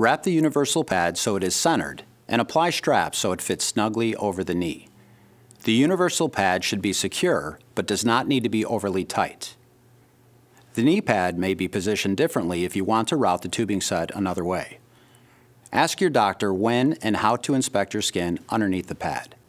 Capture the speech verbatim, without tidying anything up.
Wrap the universal pad so it is centered and apply straps so it fits snugly over the knee. The universal pad should be secure but does not need to be overly tight. The knee pad may be positioned differently if you want to route the tubing set another way. Ask your doctor when and how to inspect your skin underneath the pad.